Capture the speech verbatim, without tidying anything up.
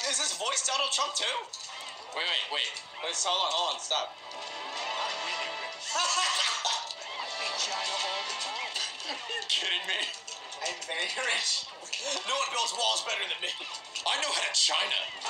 Is this voice Donald Trump too? Wait, wait, wait. Wait, hold on, hold on, stop. I'm really rich. I think China all the time. Are you kidding me? I'm very rich. No one builds walls better than me. I know how to China.